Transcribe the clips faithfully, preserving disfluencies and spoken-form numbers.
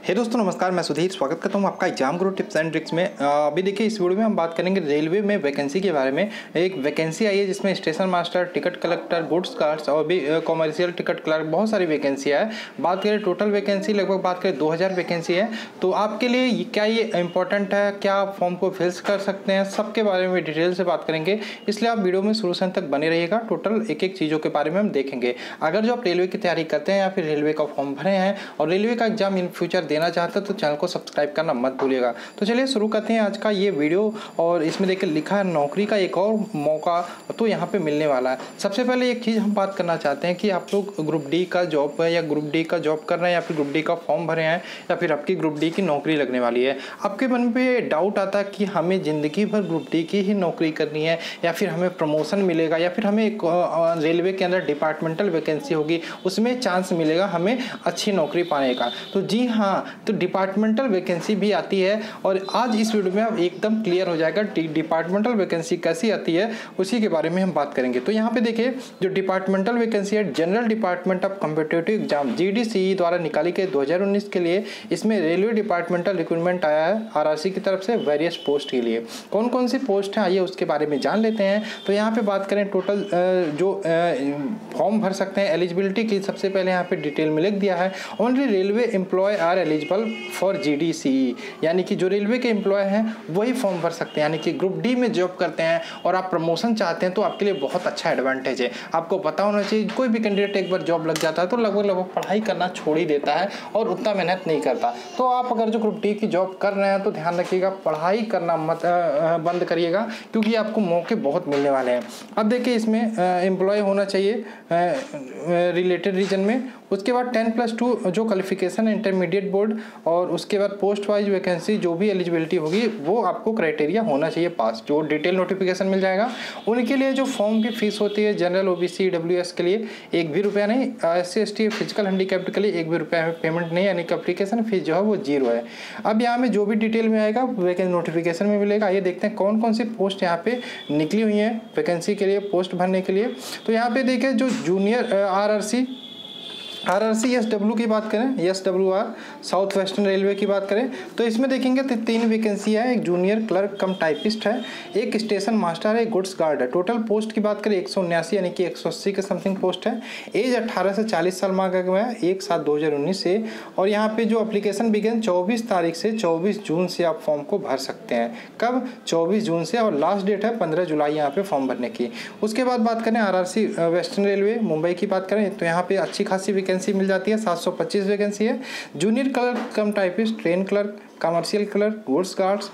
हे दोस्तों नमस्कार, मैं सुधीर स्वागत करता हूं आपका exam Guru tips and tricks में। अभी देखिए इस वीडियो में हम बात करेंगे रेलवे में वैकेंसी के बारे में। एक वैकेंसी आई है जिसमें station master, ticket collector, goods guards और भी कॉमर्शियल टिकट क्लर्क, बहुत सारी वैकेंसी है। बात करें टोटल वैकेंसी लगभग बात करें दो हज़ार वैकेंसी है। तो आपके लिए क्या ये इंपॉर्टेंट है, क्या आप फॉर्म को फिल कर सकते हैं, सबके बारे में डिटेल से बात करेंगे। इसलिए आप वीडियो में शुरू से अंत तक बने रहिएगा। टोटल एक एक चीज़ों के बारे में हम देखेंगे। अगर जो आप रेलवे की तैयारी करते हैं या फिर रेलवे का फॉर्म भरे हैं और रेलवे का एग्जाम इन फ्यूचर देना चाहते हैं तो चैनल को सब्सक्राइब करना मत भूलिएगा। तो चलिए शुरू करते हैं आज का ये वीडियो। और इसमें देखिए लिखा है नौकरी का एक और मौका तो यहाँ पे मिलने वाला है। सबसे पहले एक चीज़ हम बात करना चाहते हैं कि आप लोग ग्रुप डी का जॉब है या ग्रुप डी का जॉब कर रहे हैं या फिर ग्रुप डी का फॉर्म भरे हैं या फिर आपकी ग्रुप डी की नौकरी लगने वाली है। आपके मन पे डाउट आता है कि हमें ज़िंदगी भर ग्रुप डी की ही नौकरी करनी है या फिर हमें प्रमोशन मिलेगा या फिर हमें रेलवे के अंदर डिपार्टमेंटल वैकेंसी होगी, उसमें चांस मिलेगा हमें अच्छी नौकरी पाने का। तो जी हाँ, तो डिपार्टमेंटल वैकेंसी भी आती है और आज इस वीडियो में अब एकदम क्लियर हो जाएगा डिपार्टमेंटल वैकेंसी कैसी आती है, उसी के बारे में हम बात करेंगे। तो यहाँ पे देखिए जो डिपार्टमेंटल वैकेंसी है general department of competitive exam G D C E द्वारा निकाली गई दो हज़ार उन्नीस के लिए, इसमें रेलवे डिपार्टमेंटल रिक्रूटमेंट आया है आर आर सी की तरफ से वेरियस पोस्ट के लिए। कौन कौन सी पोस्ट है आइए उसके बारे में जान लेते हैं। तो यहाँ पे बात करें टोटल जो फॉर्म भर सकते हैं एलिजिबिलिटी की, सबसे पहले यहाँ पे डिटेल में लिख दिया है only railway employee are eligible for G D C E, यानी कि जो रेलवे के एम्प्लॉय हैं वही फॉर्म भर सकते हैं। यानी कि ग्रुप डी में जॉब करते हैं और आप प्रमोशन चाहते हैं तो आपके लिए बहुत अच्छा एडवांटेज है। आपको पता होना चाहिए कोई भी कैंडिडेट एक बार जॉब लग जाता है तो लगभग लगभग पढ़ाई करना छोड़ ही देता है और उतना मेहनत नहीं करता। तो आप अगर जो ग्रुप डी की जॉब कर रहे हैं तो ध्यान रखिएगा पढ़ाई करना मत बंद करिएगा, क्योंकि आपको मौके बहुत मिलने वाले हैं। अब देखिए इसमें एम्प्लॉय होना चाहिए रिलेटेड रीजन में। उसके बाद टेन प्लस टू जो क्वालिफिकेशन है इंटरमीडिएट बोर्ड, और उसके बाद पोस्ट वाइज वैकेंसी जो भी एलिजिबिलिटी होगी वो आपको क्राइटेरिया होना चाहिए पास। जो डिटेल नोटिफिकेशन मिल जाएगा उनके लिए जो फॉर्म की फीस होती है जनरल ओबीसी डब्ल्यू एस के लिए एक भी रुपया नहीं, S C S T physical handicapped के लिए एक भी रुपया पेमेंट नहीं, यानी कि एप्लीकेशन फीस जो है वो जीरो है। अब यहाँ में जो भी डिटेल में आएगा वैकेंसी नोटिफिकेशन में मिलेगा। ये देखते हैं कौन कौन सी पोस्ट यहाँ पे निकली हुई है वैकेंसी के लिए, पोस्ट भरने के लिए। तो यहाँ पे देखिए जो junior R R C R R C S W की बात करें, S W R south western railway की बात करें तो इसमें देखेंगे तो तीन वैकेंसी है। एक जूनियर क्लर्क कम टाइपिस्ट है, एक स्टेशन मास्टर है, एक गुड्स गार्ड है। टोटल पोस्ट की बात करें एक सौ उन्यासी यानी कि एक सौ अस्सी के समथिंग पोस्ट है। एज अट्ठारह से चालीस साल मांगा गया है एक सात दो हज़ार उन्नीस से। और यहाँ पे जो एप्लीकेशन बिगिन चौबीस तारीख से चौबीस जून से आप फॉर्म को भर सकते हैं। कब? चौबीस जून से, और लास्ट डेट है पंद्रह जुलाई यहाँ पे फॉर्म भरने की। उसके बाद बात करें R R C western railway Mumbai की बात करें तो यहाँ पे अच्छी खासी वैकेंसी मिल जाती है, सात सौ पच्चीस वैकेंसी है। Junior clerk cum typist, train clerk, commercial clerk, goods guards,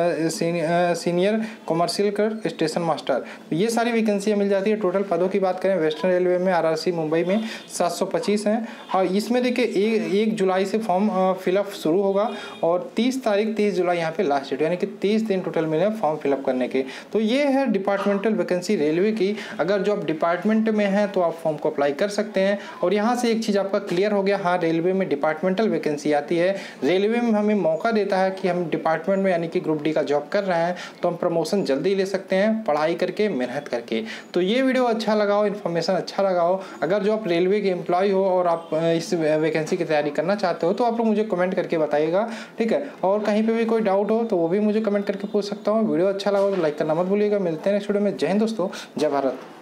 senior commercial clerk, station master, ये सारी वैकेंसियाँ मिल जाती है। टोटल पदों की बात करें वेस्टर्न रेलवे में आरआरसी मुंबई में सात सौ पच्चीस हैं। और इसमें देखिए एक, एक जुलाई से फॉर्म फिलअप शुरू होगा और तीस तारीख तीस जुलाई यहाँ पे लास्ट डेट, यानी कि तीस दिन टोटल मिले फॉर्म फिलअप करने के। तो ये है डिपार्टमेंटल वैकेंसी रेलवे की। अगर जो आप डिपार्टमेंट में हैं तो आप फॉर्म को अप्लाई कर सकते हैं। और यहाँ से एक चीज़ आपका क्लियर हो गया, हाँ रेलवे में डिपार्टमेंटल वैकेंसी आती है। रेलवे में हमें मौका देता है कि हम डिपार्टमेंट में यानी कि ग्रुप डी का जॉब कर रहे हैं तो हम प्रमोशन जल्दी ले सकते हैं पढ़ाई करके, मेहनत करके। तो ये वीडियो अच्छा लगा हो, इन्फॉर्मेशन अच्छा लगा हो, अगर जो आप रेलवे के एम्प्लॉय हो और आप इस वैकेंसी की तैयारी करना चाहते हो तो आप लोग मुझे कमेंट करके बताइएगा, ठीक है। और कहीं पे भी कोई डाउट हो तो वो भी मुझे कमेंट करके पूछ सकता हूँ। वीडियो अच्छा लगा हो तो लाइक करना मत भूलिएगा। मिलते हैं नेक्स्ट वीडियो में। जय हिंद दोस्तों, जय भारत।